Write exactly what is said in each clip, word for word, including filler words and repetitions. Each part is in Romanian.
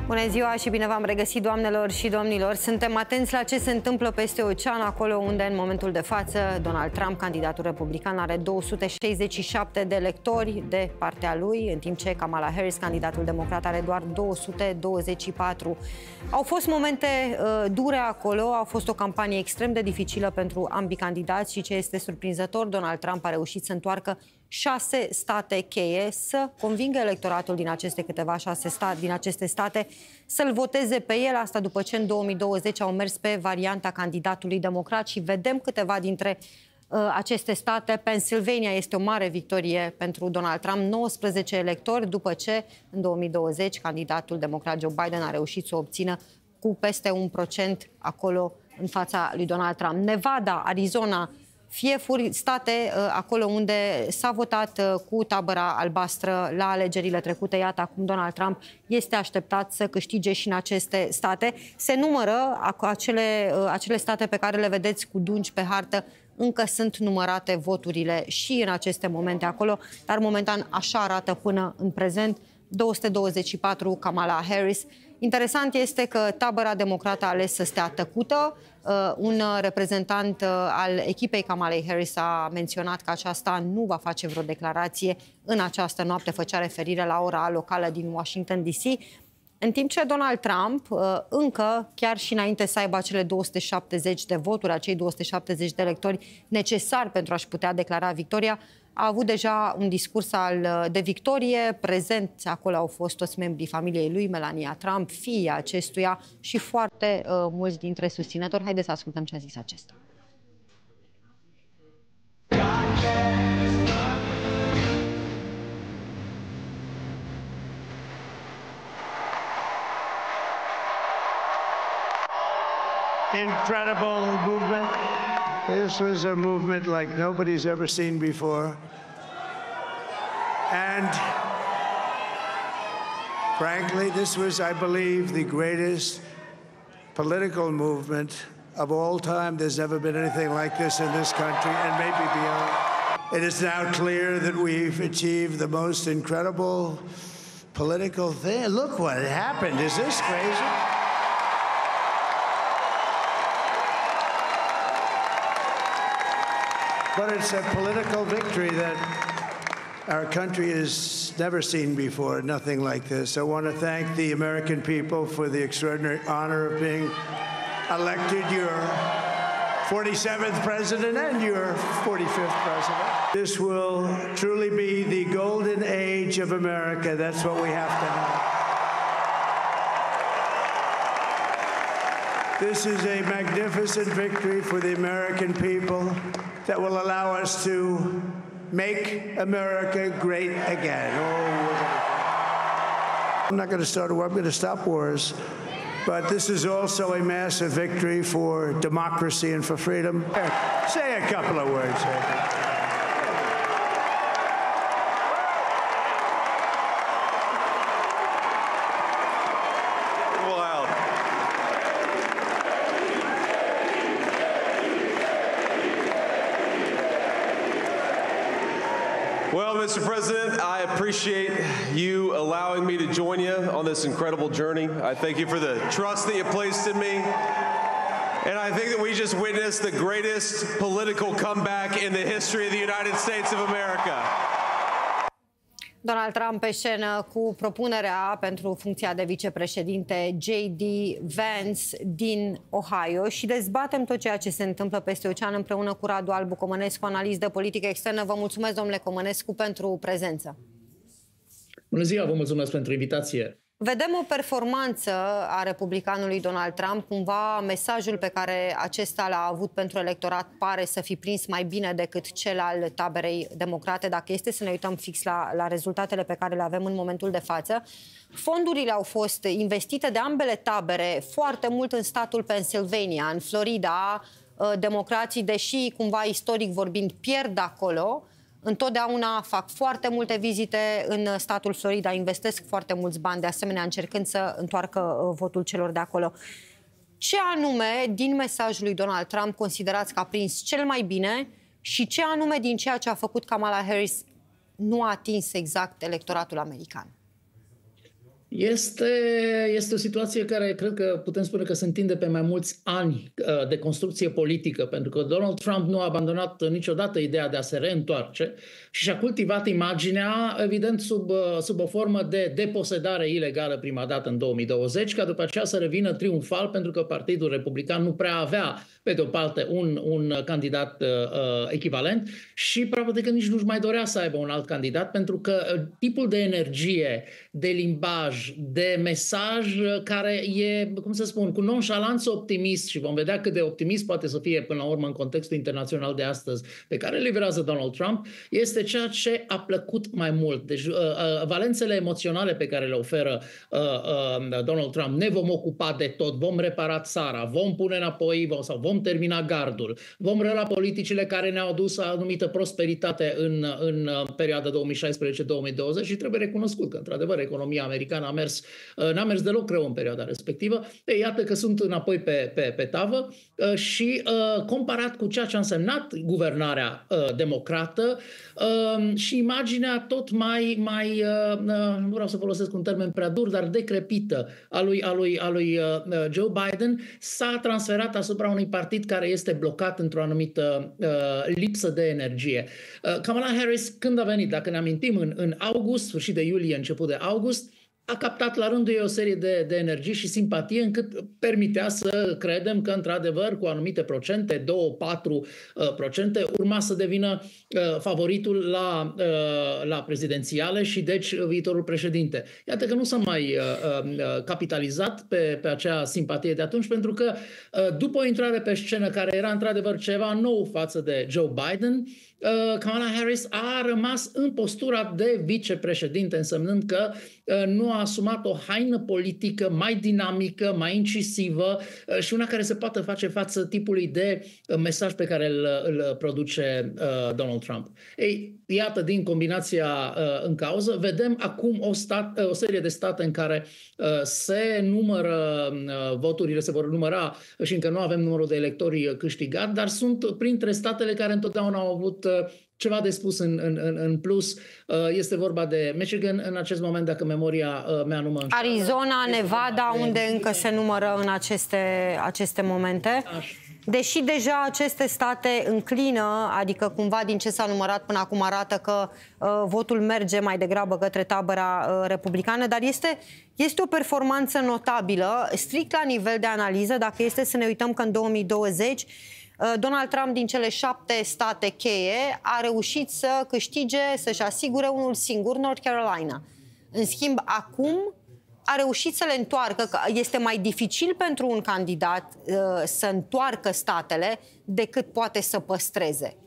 Bună ziua și bine v-am regăsit, doamnelor și domnilor. Suntem atenți la ce se întâmplă peste ocean, acolo unde, în momentul de față, Donald Trump, candidatul republican, are două sute șaizeci și șapte de electori de partea lui, în timp ce Kamala Harris, candidatul democrat, are doar două sute douăzeci și patru. Au fost momente uh, dure acolo, a fost o campanie extrem de dificilă pentru ambii candidați și, ce este surprinzător, Donald Trump a reușit să întoarcă șase state cheie, să convingă electoratul din aceste câteva șase state, din aceste state să-l voteze pe el, asta după ce în două mii douăzeci au mers pe varianta candidatului democrat și vedem câteva dintre uh, aceste state. Pennsylvania este o mare victorie pentru Donald Trump, nouăsprezece electori, după ce în două mii douăzeci candidatul democrat Joe Biden a reușit să o obțină cu peste un procent acolo în fața lui Donald Trump. Nevada, Arizona, fie state uh, acolo unde s-a votat uh, cu tabăra albastră la alegerile trecute. Iată, acum Donald Trump este așteptat să câștige și în aceste state. Se numără acele, uh, acele state pe care le vedeți cu dungi pe hartă. Încă sunt numărate voturile și în aceste momente acolo, dar momentan așa arată până în prezent. două sute douăzeci și patru Kamala Harris. Interesant este că tabăra democrată a ales să stea tăcută. Uh, un reprezentant uh, al echipei Kamalei Harris a menționat că aceasta nu va face vreo declarație în această noapte, făcea referire la ora locală din Washington D C. În timp ce Donald Trump, uh, încă, chiar și înainte să aibă acele două sute șaptezeci de voturi, acei două sute șaptezeci de electori necesari pentru a-și putea declara victoria, a avut deja un discurs al, de victorie. Prezenți acolo au fost toți membrii familiei lui, Melania Trump, fiii acestuia și foarte uh, mulți dintre susținători. Haideți să ascultăm ce a zis acesta. Incredible movement. This was a movement like nobody's ever seen before. And frankly, this was, I believe, the greatest political movement of all time. There's never been anything like this in this country and maybe beyond. It is now clear that we've achieved the most incredible political thing. Look what happened. Is this crazy? But it's a political victory that our country has never seen before, nothing like this. I want to thank the American people for the extraordinary honor of being elected your forty-seventh president and your forty-fifth president. This will truly be the golden age of America. That's what we have to have. This is a magnificent victory for the American people that will allow us to make America great again. Oh, I'm not going to start a war. I'm going to stop wars. But this is also a massive victory for democracy and for freedom. Say a couple of words. Well, Mister President, I appreciate you allowing me to join you on this incredible journey. I thank you for the trust that you placed in me. And I think that we just witnessed the greatest political comeback in the history of the United States of America. Donald Trump pe scenă cu propunerea pentru funcția de vicepreședinte J D Vance din Ohio și dezbatem tot ceea ce se întâmplă peste ocean împreună cu Radu Albu Comănescu, analist de politică externă. Vă mulțumesc, domnule Comănescu, pentru prezență. Bună ziua, vă mulțumesc pentru invitație. Vedem o performanță a republicanului Donald Trump. Cumva mesajul pe care acesta l-a avut pentru electorat pare să fi prins mai bine decât cel al taberei democrate. Dacă este să ne uităm fix la, la rezultatele pe care le avem în momentul de față, fondurile au fost investite de ambele tabere foarte mult în statul Pennsylvania, în Florida. Democrații, deși cumva istoric vorbind pierd acolo, întotdeauna fac foarte multe vizite în statul Florida, investesc foarte mulți bani, de asemenea încercând să întoarcă votul celor de acolo. Ce anume din mesajul lui Donald Trump considerați că a prins cel mai bine și ce anume din ceea ce a făcut Kamala Harris nu a atins exact electoratul american? Este, este o situație care cred că putem spune că se întinde pe mai mulți ani de construcție politică, pentru că Donald Trump nu a abandonat niciodată ideea de a se reîntoarce și și-a cultivat imaginea, evident, sub, sub o formă de deposedare ilegală prima dată în două mii douăzeci, ca după aceea să revină triumfal, pentru că Partidul Republican nu prea avea, pe de o parte, un, un candidat uh, echivalent și probabil că nici nu-și mai dorea să aibă un alt candidat, pentru că tipul de energie, de limbaj, de mesaj care e, cum să spun, cu nonșalanță optimist, și vom vedea cât de optimist poate să fie până la urmă în contextul internațional de astăzi, pe care livrează Donald Trump, este ceea ce a plăcut mai mult. Deci uh, uh, valențele emoționale pe care le oferă uh, uh, Donald Trump: ne vom ocupa de tot, vom repara țara, vom pune înapoi vom, sau vom termina gardul, vom relua politicile care ne-au adus anumită prosperitate în, în perioada două mii șaisprezece două mii douăzeci, și trebuie recunoscut că, într-adevăr, economia americană a mers, n-a mers deloc rău în perioada respectivă. Ei, iată că sunt înapoi pe, pe, pe tavă și comparat cu ceea ce a însemnat guvernarea democrată și imaginea tot mai, mai nu vreau să folosesc un termen prea dur, dar decrepită a lui, a lui, a lui Joe Biden, s-a transferat asupra unui partid care este blocat într-o anumită lipsă de energie. Kamala Harris, când a venit, dacă ne amintim, în, în august, sfârșit de iulie, început de august, a captat la rândul ei o serie de, de energie și simpatie încât permitea să credem că, într-adevăr, cu anumite procente, două patru procente, urma să devină uh, favoritul la, uh, la prezidențiale și, deci, viitorul președinte. Iată că nu s-a mai uh, uh, capitalizat pe, pe acea simpatie de atunci, pentru că, uh, după o intrare pe scenă care era, într-adevăr, ceva nou față de Joe Biden, Uh, Kamala Harris a rămas în postura de vicepreședinte, însemnând că uh, nu a asumat o haină politică mai dinamică, mai incisivă uh, și una care se poate face față tipului de uh, mesaj pe care îl, îl produce uh, Donald Trump. Ei, iată, din combinația uh, în cauză, vedem acum o, stat, uh, o serie de state în care uh, se numără uh, voturile, se vor număra și încă nu avem numărul de electori câștigat, dar sunt printre statele care întotdeauna au avut ceva de spus în, în, în plus. Este vorba de Michigan în acest moment, dacă memoria mea nu mă înșeală. Arizona, Nevada, unde încă se numără în aceste, aceste momente. Așa. Deși deja aceste state înclină, adică cumva din ce s-a numărat până acum arată că uh, votul merge mai degrabă către tabăra uh, republicană, dar este, este o performanță notabilă, strict la nivel de analiză, dacă este să ne uităm că în două mii douăzeci Donald Trump, din cele șapte state cheie, a reușit să câștige, să-și asigure unul singur, North Carolina. În schimb, acum a reușit să le întoarcă, că este mai dificil pentru un candidat uh, să întoarcă statele decât poate să păstreze.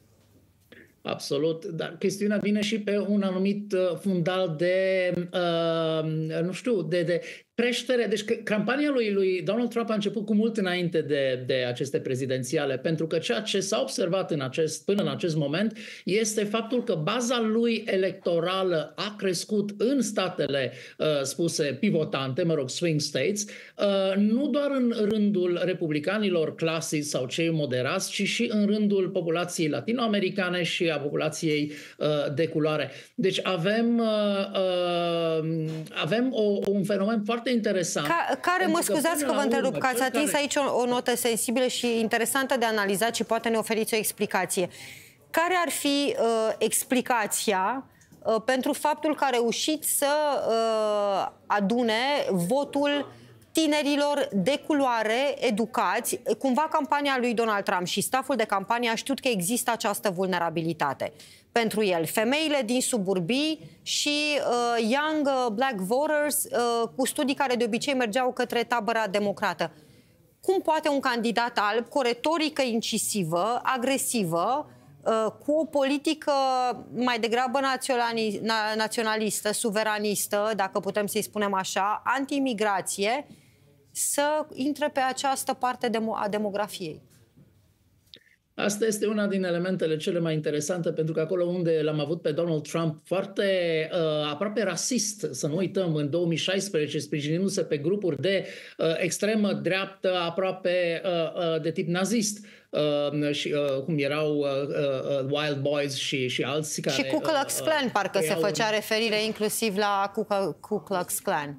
Absolut, dar chestiunea vine și pe un anumit uh, fundal de, uh, nu știu, de, de creștere. Deci campania lui, lui Donald Trump a început cu mult înainte de, de aceste prezidențiale, pentru că ceea ce s-a observat în acest, până în acest moment este faptul că baza lui electorală a crescut în statele uh, spuse pivotante, mă rog, swing states, uh, nu doar în rândul republicanilor clasici sau cei moderați, ci și în rândul populației latinoamericane și a populației uh, de culoare. Deci avem, uh, uh, avem o, un fenomen foarte interesant. Ca, care, mă scuzați că, că vă întrerup, că ați atins care... aici o, o notă sensibilă și interesantă de analizat și poate ne oferiți o explicație. Care ar fi uh, explicația uh, pentru faptul că a reușit să uh, adune votul tinerilor de culoare, educați? Cumva campania lui Donald Trump și staful de campanie a știut că există această vulnerabilitate pentru el. Femeile din suburbii și uh, young uh, black voters, uh, cu studii care de obicei mergeau către tabăra democrată. Cum poate un candidat alb, cu o retorică incisivă, agresivă, uh, cu o politică mai degrabă naționalistă, suveranistă, dacă putem să-i spunem așa, anti-imigrație, să intre pe această parte a demografiei? Asta este una din elementele cele mai interesante, pentru că acolo unde l-am avut pe Donald Trump foarte uh, aproape rasist, să nu uităm, în două mii șaisprezece, sprijinindu-se pe grupuri de uh, extremă dreaptă, aproape uh, uh, de tip nazist, uh, și uh, cum erau uh, uh, Wild Boys și, și alții care... Și Ku Klux Klan, uh, parcă se făcea referire inclusiv la Ku Klux Klan.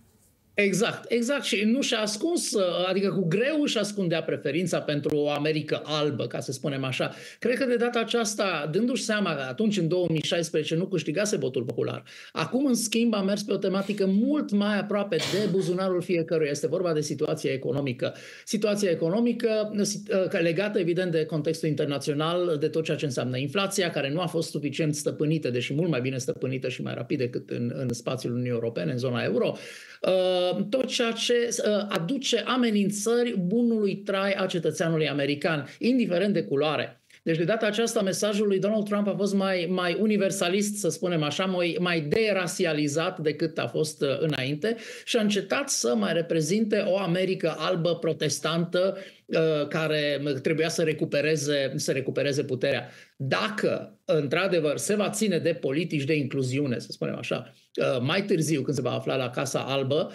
Exact, exact. Și nu și-a ascuns, adică cu greu își ascundea preferința pentru o Americă albă, ca să spunem așa. Cred că de data aceasta, dându-și seama că atunci, în două mii șaisprezece, nu câștigase votul popular. Acum, în schimb, a mers pe o tematică mult mai aproape de buzunarul fiecăruia. Este vorba de situația economică. Situația economică legată, evident, de contextul internațional, de tot ceea ce înseamnă inflația, care nu a fost suficient stăpânită, deși mult mai bine stăpânită și mai rapid decât în, în spațiul Uniunii Europene, în zona euro. Tot ceea ce aduce amenințări bunului trai a cetățeanului american, indiferent de culoare. Deci de data aceasta mesajul lui Donald Trump a fost mai, mai universalist, să spunem așa, mai, mai derasializat decât a fost înainte și a încetat să mai reprezinte o Americă albă protestantă care trebuia să recupereze, să recupereze puterea. Dacă, într-adevăr, se va ține de politici de incluziune, să spunem așa, mai târziu, când se va afla la Casa Albă,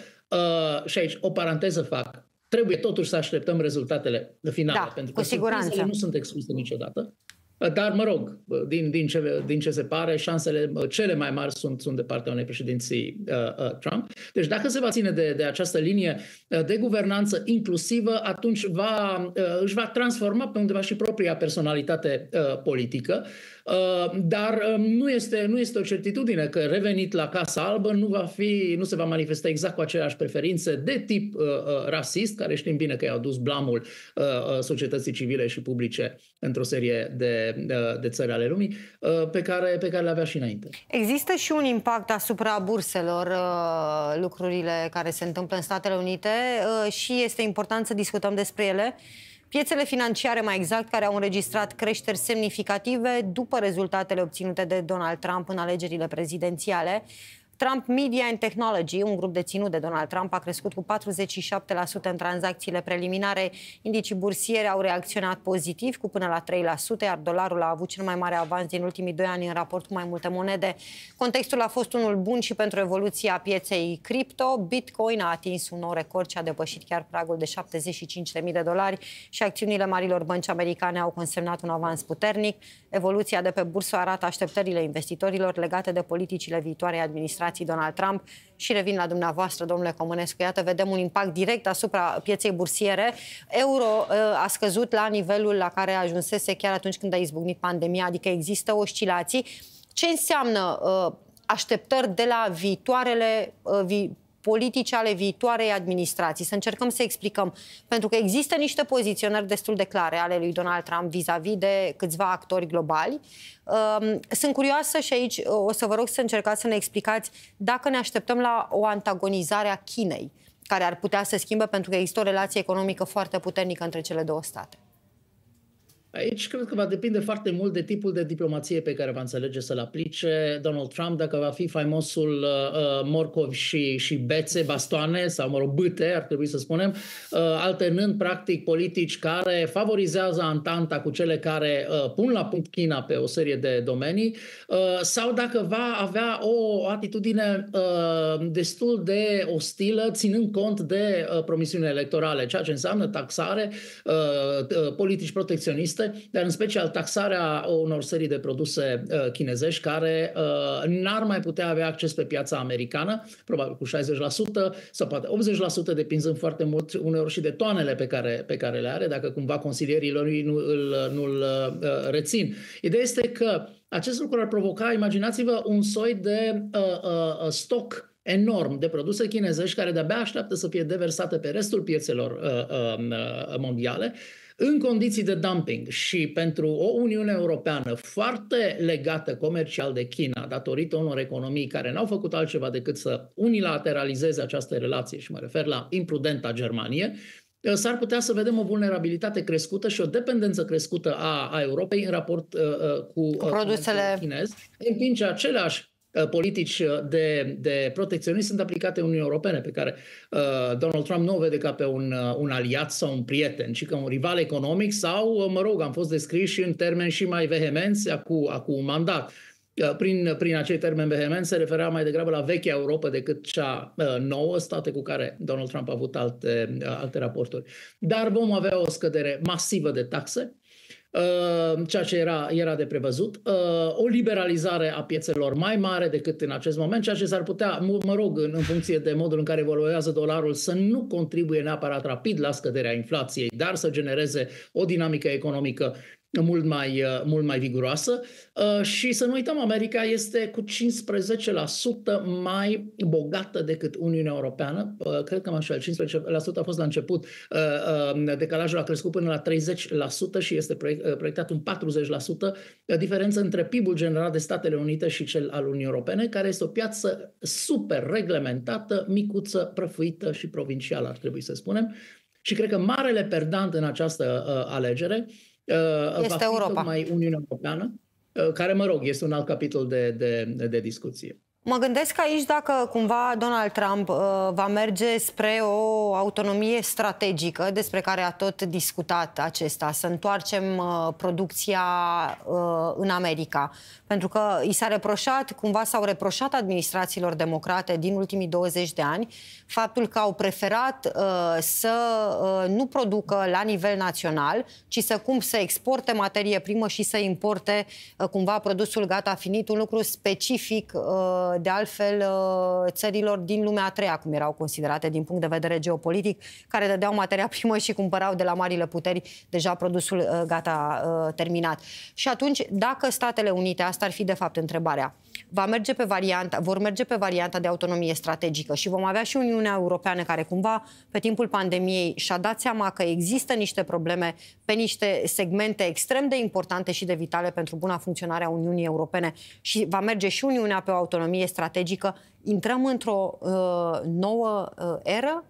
și aici o paranteză fac, trebuie totuși să așteptăm rezultatele finale, da, pentru că surprizele nu sunt excluse niciodată. Dar, mă rog, din, din, ce, din ce se pare, șansele cele mai mari sunt, sunt de partea unei președinții uh, uh, Trump. Deci dacă se va ține de, de această linie de guvernanță inclusivă, atunci va, uh, își va transforma pe undeva și propria personalitate uh, politică. Uh, dar uh, nu, este, nu este o certitudine că revenit la Casa Albă nu, va fi, nu se va manifesta exact cu aceleași preferințe de tip uh, uh, rasist, care știm bine că i-au dus blamul uh, uh, societății civile și publice într-o serie de, uh, de țări ale lumii, uh, pe care, pe care le avea și înainte. Există și un impact asupra burselor, uh, lucrurile care se întâmplă în Statele Unite uh, și este important să discutăm despre ele. Piețele financiare, mai exact, care au înregistrat creșteri semnificative după rezultatele obținute de Donald Trump în alegerile prezidențiale. Trump Media and Technology, un grup deținut de Donald Trump, a crescut cu patruzeci și șapte la sută în tranzacțiile preliminare. Indicii bursiere au reacționat pozitiv cu până la trei la sută, iar dolarul a avut cel mai mare avans din ultimii doi ani în raport cu mai multe monede. Contextul a fost unul bun și pentru evoluția pieței cripto. Bitcoin a atins un nou record și a depășit chiar pragul de șaptezeci și cinci de mii de dolari și acțiunile marilor bănci americane au consemnat un avans puternic. Evoluția de pe bursă arată așteptările investitorilor legate de politicile viitoare administrației Donald Trump și revin la dumneavoastră, domnule Comănescu. Iată, vedem un impact direct asupra pieței bursiere. Euro uh, a scăzut la nivelul la care ajunsese chiar atunci când a izbucnit pandemia, adică există oscilații. Ce înseamnă uh, așteptări de la viitoarele uh, vi politici ale viitoarei administrații? Să încercăm să explicăm, pentru că există niște poziționări destul de clare ale lui Donald Trump vis-a-vis de câțiva actori globali. Sunt curioasă și aici o să vă rog să încercați să ne explicați dacă ne așteptăm la o antagonizare a Chinei, care ar putea să schimbe, pentru că există o relație economică foarte puternică între cele două state. Aici cred că va depinde foarte mult de tipul de diplomație pe care va înțelege să-l aplice Donald Trump, dacă va fi faimosul uh, morcovi și, și bețe, bastoane sau, mă rog, bâte, ar trebui să spunem, uh, alternând practic politici care favorizează antanta cu cele care uh, pun la punct China pe o serie de domenii, uh, sau dacă va avea o atitudine uh, destul de ostilă, ținând cont de uh, promisiunile electorale, ceea ce înseamnă taxare, uh, uh, politici protecționiste, dar în special taxarea unor serii de produse uh, chinezești care uh, n-ar mai putea avea acces pe piața americană, probabil cu șaizeci la sută sau poate optzeci la sută, depinzând foarte mult uneori și de toanele pe care, pe care le are, dacă cumva consilierii lor nu îl, nu îl uh, rețin. Ideea este că acest lucru ar provoca, imaginați-vă, un soi de uh, uh, stoc enorm de produse chinezești care de-abia așteaptă să fie deversate pe restul piețelor uh, uh, mondiale, în condiții de dumping. Și pentru o Uniune Europeană foarte legată comercial de China, datorită unor economii care n-au făcut altceva decât să unilateralizeze această relație, și mă refer la imprudenta Germanie, s-ar putea să vedem o vulnerabilitate crescută și o dependență crescută a, a Europei în raport uh, cu, cu produsele chinez, în timp ce aceleași politici de, de protecționism sunt aplicate Uniunii Europene, pe care uh, Donald Trump nu o vede ca pe un, uh, un aliat sau un prieten, ci ca un rival economic sau, mă rog, am fost descriși în termeni și mai vehemenți acum, acum un mandat. Uh, prin, prin acei termeni vehemenți se referea mai degrabă la vechea Europa decât cea uh, nouă, state cu care Donald Trump a avut alte, uh, alte raporturi. Dar vom avea o scădere masivă de taxe, ceea ce era, era de prevăzut, o liberalizare a piețelor mai mare decât în acest moment, ceea ce s-ar putea, mă rog, în, în funcție de modul în care evoluează dolarul, să nu contribuie neapărat rapid la scăderea inflației, dar să genereze o dinamică economică mult mai, mult mai viguroasă. Și să nu uităm, America este cu cincisprezece la sută mai bogată decât Uniunea Europeană. Cred că așa, cincisprezece la sută a fost la început. Decalajul a crescut până la treizeci la sută și este proiectat un patruzeci la sută. Diferență între P I B-ul generat de Statele Unite și cel al Uniunii Europene, care este o piață super reglementată, micuță, prăfuită și provincială, ar trebui să spunem. Și cred că marele perdant în această uh, alegere este va fi Europa. tocmai Uniunea Europeană, care, mă rog, este un alt capitol de, de, de discuție. Mă gândesc aici dacă cumva Donald Trump uh, va merge spre o autonomie strategică despre care a tot discutat acesta, să întoarcem uh, producția uh, în America. Pentru că i s-a reproșat, cumva s-au reproșat administrațiilor democrate din ultimii douăzeci de ani faptul că au preferat uh, să uh, nu producă la nivel național, ci să cum să exporte materie primă și să importe uh, cumva produsul gata finit, un lucru specific uh, de altfel țărilor din lumea a treia, cum erau considerate din punct de vedere geopolitic, care dădeau materia primă și cumpărau de la marile puteri deja produsul gata terminat. Și atunci, dacă Statele Unite, asta ar fi de fapt întrebarea, va merge pe varianta, vor merge pe varianta de autonomie strategică și vom avea și Uniunea Europeană care cumva pe timpul pandemiei și-a dat seama că există niște probleme pe niște segmente extrem de importante și de vitale pentru buna funcționare a Uniunii Europene și va merge și Uniunea pe o autonomie strategică, intrăm într-o uh, nouă uh, eră?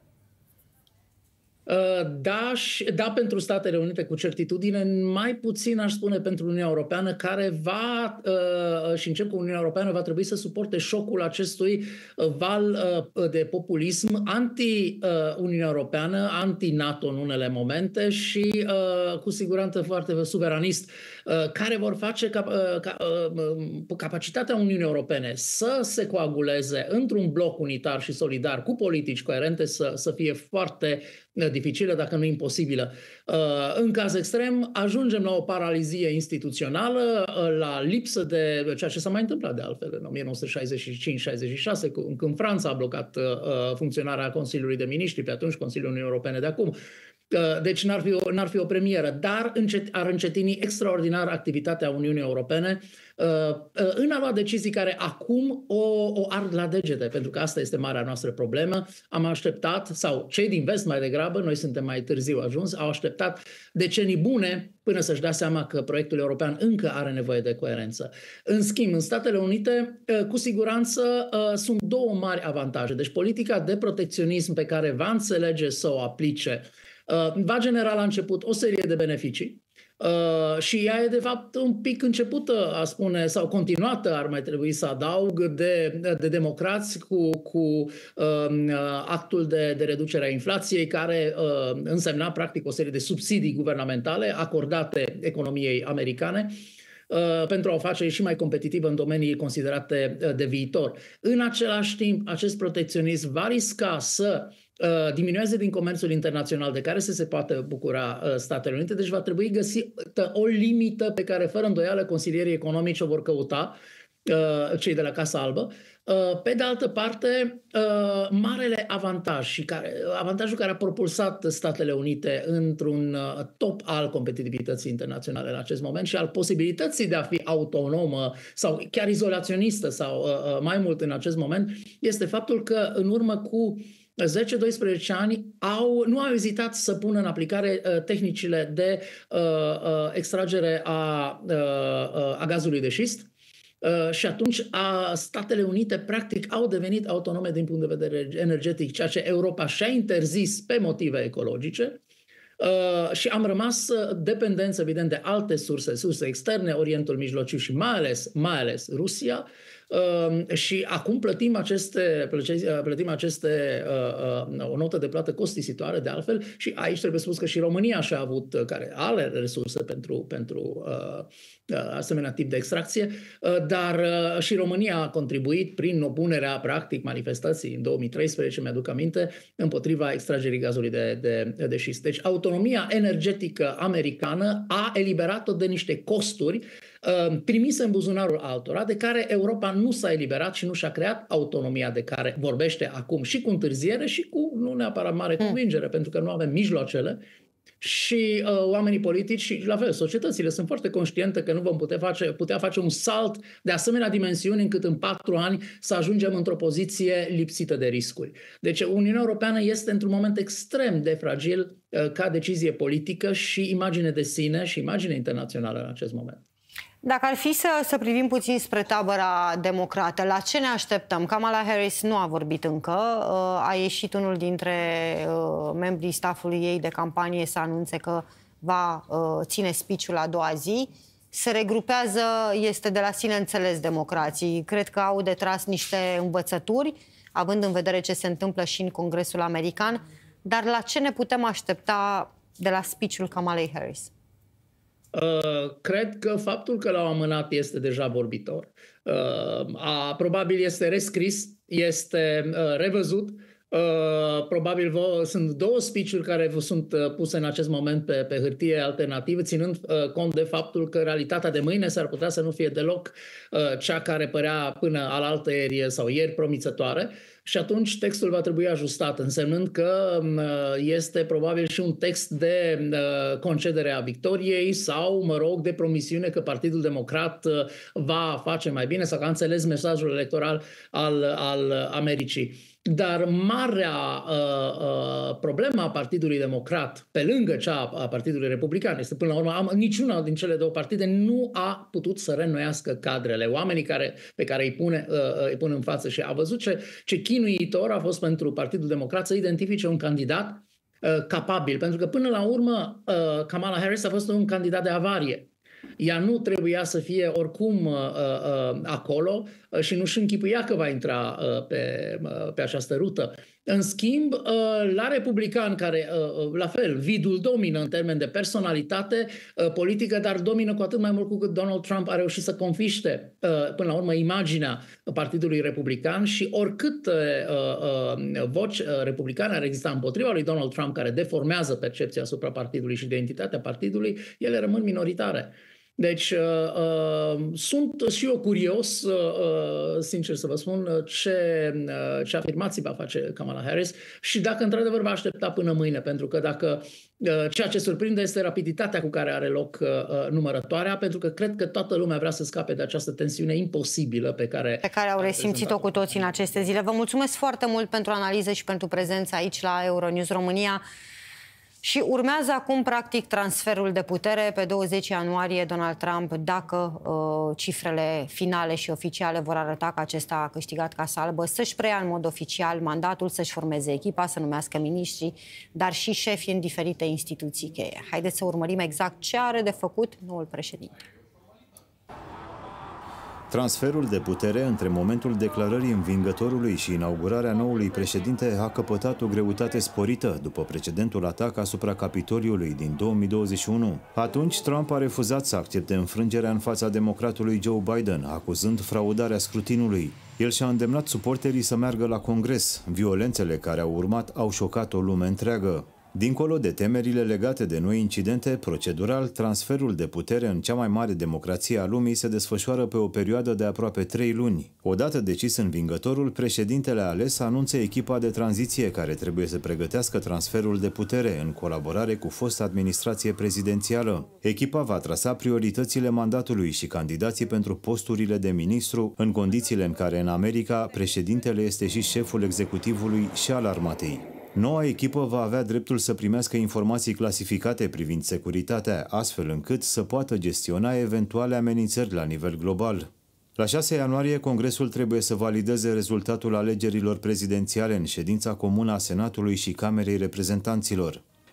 Da, da, pentru Statele Unite cu certitudine, mai puțin aș spune pentru Uniunea Europeană, care va, și încep cu Uniunea Europeană, va trebui să suporte șocul acestui val de populism anti-Uniunea Europeană, anti-NATO în unele momente și cu siguranță foarte suveranist, care vor face capacitatea Uniunii Europene să se coaguleze într-un bloc unitar și solidar cu politici coerente să, să fie foarte dificilă, dacă nu imposibilă. În caz extrem, ajungem la o paralizie instituțională, la lipsă de ceea ce s-a mai întâmplat de altfel în o mie nouă sute șaizeci și cinci șaizeci și șase, când Franța a blocat funcționarea Consiliului de Miniștri, pe atunci Consiliul Uniunii Europene de acum. Deci n-ar fi, o, n-ar fi o premieră, dar încet, ar încetini extraordinar activitatea Uniunii Europene în a lua decizii care acum o, o ard la degete, pentru că asta este marea noastră problemă. Am așteptat, sau cei din vest mai degrabă, noi suntem mai târziu ajuns, au așteptat decenii bune până să-și dea seama că proiectul european încă are nevoie de coerență. În schimb, în Statele Unite, cu siguranță, sunt două mari avantaje. Deci politica de protecționism pe care va înțelege să o aplice va genera la început o serie de beneficii uh, și ea e de fapt un pic începută, a spune, sau continuată, ar mai trebui să adaug, de, de democrați cu, cu uh, actul de, de reducere a inflației, care uh, însemna practic o serie de subsidii guvernamentale acordate economiei americane uh, pentru a o face și mai competitivă în domenii considerate uh, de viitor. În același timp, acest protecționism va risca să Uh, diminueze din comerțul internațional de care să se poată bucura uh, Statele Unite, deci va trebui găsită o limită pe care fără îndoială consilierii economici o vor căuta, uh, cei de la Casa Albă. Uh, pe de altă parte, uh, marele avantaj și care, avantajul care a propulsat Statele Unite într-un uh, top al competitivității internaționale în acest moment și al posibilității de a fi autonomă sau chiar izolaționistă sau uh, mai mult în acest moment, este faptul că în urmă cu zece doisprezece ani au, nu au ezitat să pună în aplicare uh, tehnicile de uh, uh, extragere a, uh, a gazului de șist uh, și atunci a, Statele Unite practic au devenit autonome din punct de vedere energetic, ceea ce Europa și-a interzis pe motive ecologice. Uh, și am rămas dependenți, evident, de alte surse, surse externe, Orientul Mijlociu și mai ales, mai ales Rusia. și acum plătim aceste, plătim aceste o notă de plată costisitoare de altfel și aici trebuie spus că și România și-a avut, care are resurse pentru, pentru asemenea tip de extracție, dar și România a contribuit prin opunerea, practic, manifestației în două mii treisprezece, mi-aduc aminte, împotriva extragerii gazului de, de, de șist. Deci autonomia energetică americană a eliberat-o de niște costuri trimise în buzunarul altora, de care Europa nu s-a eliberat și nu și-a creat autonomia de care vorbește acum, și cu întârziere și cu nu neapărat mare convingere, mm. pentru că nu avem mijloacele. Și uh, oamenii politici și la fel societățile sunt foarte conștiente că nu vom putea face, putea face un salt de asemenea dimensiuni încât în patru ani să ajungem într-o poziție lipsită de riscuri. Deci Uniunea Europeană este într-un moment extrem de fragil uh, ca decizie politică și imagine de sine și imagine internațională în acest moment. Dacă ar fi să, să privim puțin spre tabăra democrată, la ce ne așteptăm? Kamala Harris nu a vorbit încă, a ieșit unul dintre membrii staffului ei de campanie să anunțe că va ține speech-ul a doua zi. Se regrupează, este de la sine înțeles democrații. Cred că au de tras niște învățături, având în vedere ce se întâmplă și în Congresul American, dar la ce ne putem aștepta de la speech-ul Kamalei Harris? Uh, cred că faptul că l-au amânat este deja vorbitor. Uh, a, probabil este rescris, este uh, revăzut. Uh, probabil vă, sunt două speech-uri care sunt uh, puse în acest moment pe, pe hârtie alternativă, ținând uh, cont de faptul că realitatea de mâine s-ar putea să nu fie deloc uh, cea care părea până alaltăieri sau ieri promițătoare. Și atunci textul va trebui ajustat, însemnând că este probabil și un text de concedere a victoriei sau, mă rog, de promisiune că Partidul Democrat va face mai bine sau că a înțeles mesajul electoral al, al Americii. Dar marea uh, uh, problemă a Partidului Democrat, pe lângă cea a Partidului Republican, este până la urmă, am, niciuna din cele două partide nu a putut să reînnoiască cadrele. Oamenii care, pe care îi pune, uh, îi pun în față și a văzut ce, ce chinuitor a fost pentru Partidul Democrat să identifice un candidat uh, capabil. Pentru că până la urmă uh, Kamala Harris a fost un candidat de avarie. Ea nu trebuia să fie oricum uh, uh, acolo uh, și nu-și închipuia că va intra uh, pe, uh, pe această rută. În schimb, uh, la republican, care uh, la fel, vidul domină în termen de personalitate uh, politică, dar domină cu atât mai mult cu cât Donald Trump a reușit să confiște uh, până la urmă imaginea Partidului Republican și oricât uh, uh, voci uh, republicane ar exista împotriva lui Donald Trump, care deformează percepția asupra partidului și identitatea partidului, ele rămân minoritare. Deci uh, uh, sunt și eu curios, uh, sincer să vă spun, ce, uh, ce afirmații va face Kamala Harris și dacă într-adevăr va aștepta până mâine, pentru că dacă uh, ceea ce surprinde este rapiditatea cu care are loc uh, numărătoarea, pentru că cred că toată lumea vrea să scape de această tensiune imposibilă pe care, pe care au resimțit-o cu toții în aceste zile. Vă mulțumesc foarte mult pentru analiză și pentru prezența aici la Euronews România. Și urmează acum, practic, transferul de putere. Pe douăzeci ianuarie, Donald Trump, dacă uh, cifrele finale și oficiale vor arăta că acesta a câștigat Casa Albă, să-și preia în mod oficial mandatul, să-și formeze echipa, să numească miniștri, dar și șefi în diferite instituții cheie. Haideți să urmărim exact ce are de făcut noul președinte. Transferul de putere între momentul declarării învingătorului și inaugurarea noului președinte a căpătat o greutate sporită după precedentul atac asupra Capitoliului din două mii douăzeci și unu. Atunci, Trump a refuzat să accepte înfrângerea în fața democratului Joe Biden, acuzând fraudarea scrutinului. El și-a îndemnat suporterii să meargă la Congres. Violențele care au urmat au șocat o lume întreagă. Dincolo de temerile legate de noi incidente, procedural, transferul de putere în cea mai mare democrație a lumii se desfășoară pe o perioadă de aproape trei luni. Odată decis învingătorul, președintele ales anunță echipa de tranziție care trebuie să pregătească transferul de putere în colaborare cu fosta administrație prezidențială. Echipa va trasa prioritățile mandatului și candidații pentru posturile de ministru, în condițiile în care în America președintele este și șeful executivului și al armatei. Noua echipă va avea dreptul să primească informații clasificate privind securitatea, astfel încât să poată gestiona eventuale amenințări la nivel global. La șase ianuarie, Congresul trebuie să valideze rezultatul alegerilor prezidențiale în ședința comună a Senatului și Camerei Reprezentanților.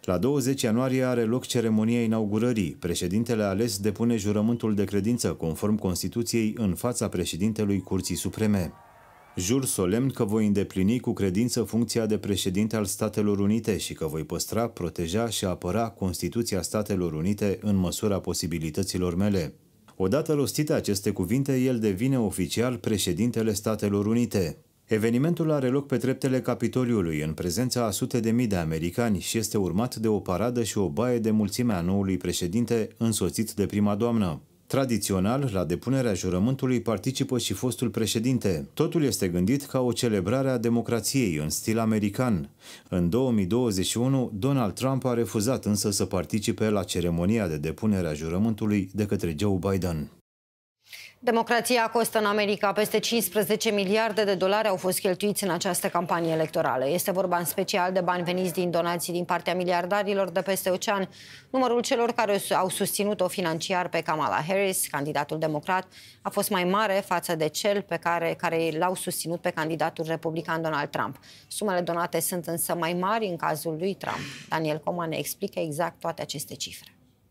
La douăzeci ianuarie are loc ceremonia inaugurării. Președintele ales depune jurământul de credință conform Constituției în fața președintelui Curții Supreme. Jur solemn că voi îndeplini cu credință funcția de președinte al Statelor Unite și că voi păstra, proteja și apăra Constituția Statelor Unite în măsura posibilităților mele. Odată rostite aceste cuvinte, el devine oficial președintele Statelor Unite. Evenimentul are loc pe treptele Capitoliului, în prezența a sute de mii de americani și este urmat de o paradă și o baie de mulțime a noului președinte, însoțit de prima doamnă. Tradițional, la depunerea jurământului participă și fostul președinte. Totul este gândit ca o celebrare a democrației în stil american. În două mii douăzeci și unu, Donald Trump a refuzat însă să participe la ceremonia de depunere a jurământului de către Joe Biden. Democrația costă în America. Peste cincisprezece miliarde de dolari au fost cheltuiți în această campanie electorală. Este vorba în special de bani veniți din donații din partea miliardarilor de peste ocean. Numărul celor care au susținut-o financiar pe Kamala Harris, candidatul democrat, a fost mai mare față de cel pe care, care l-au susținut pe candidatul republican Donald Trump. Sumele donate sunt însă mai mari în cazul lui Trump. Daniel Coman ne explică exact toate aceste cifre.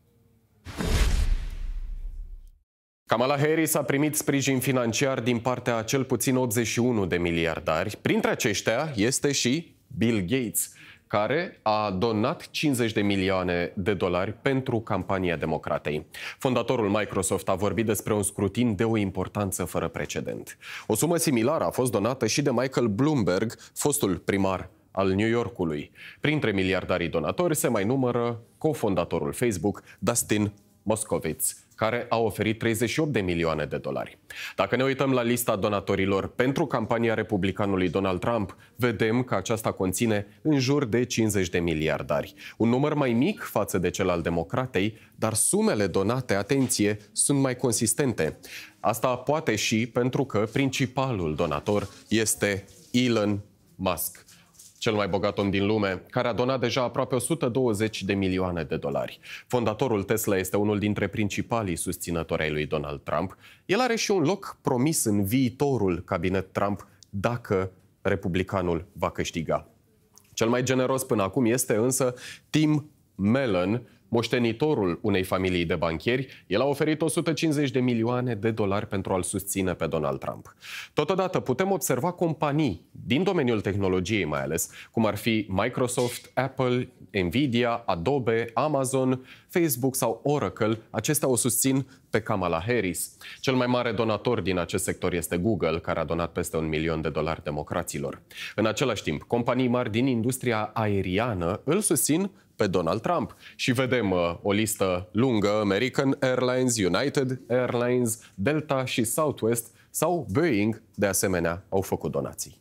Kamala Harris a primit sprijin financiar din partea a cel puțin optzeci și unu de miliardari. Printre aceștia este și Bill Gates, care a donat cincizeci de milioane de dolari pentru campania democratei. Fondatorul Microsoft a vorbit despre un scrutin de o importanță fără precedent. O sumă similară a fost donată și de Michael Bloomberg, fostul primar al New Yorkului. Printre miliardarii donatori se mai numără cofondatorul Facebook, Dustin Moskovitz, care a oferit treizeci și opt de milioane de dolari. Dacă ne uităm la lista donatorilor pentru campania republicanului Donald Trump, vedem că aceasta conține în jur de cincizeci de miliardari. Un număr mai mic față de cel al democratei, dar sumele donate, atenție, sunt mai consistente. Asta poate și pentru că principalul donator este Elon Musk, cel mai bogat om din lume, care a donat deja aproape o sută douăzeci de milioane de dolari. Fondatorul Tesla este unul dintre principalii susținători ai lui Donald Trump. El are și un loc promis în viitorul cabinet Trump dacă republicanul va câștiga. Cel mai generos până acum este însă Tim Mellon, moștenitorul unei familii de banchieri. El a oferit o sută cincizeci de milioane de dolari pentru a-l susține pe Donald Trump. Totodată putem observa companii din domeniul tehnologiei mai ales, cum ar fi Microsoft, Apple, Nvidia, Adobe, Amazon, Facebook sau Oracle. Acestea o susțin pe Kamala Harris. Cel mai mare donator din acest sector este Google, care a donat peste un milion de dolari democraților. În același timp, companii mari din industria aeriană îl susțin pe Donald Trump. Și vedem uh, o listă lungă: American Airlines, United Airlines, Delta și Southwest sau Boeing, de asemenea, au făcut donații.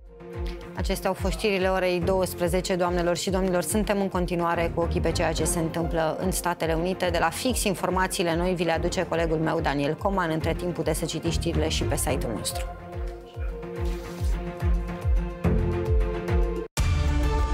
Acestea au fost știrile orei douăsprezece, doamnelor și domnilor. Suntem în continuare cu ochii pe ceea ce se întâmplă în Statele Unite. De la Fix, informațiile noi vi le aduce colegul meu Daniel Coman. Între timp puteți să citiți știrile și pe site-ul nostru.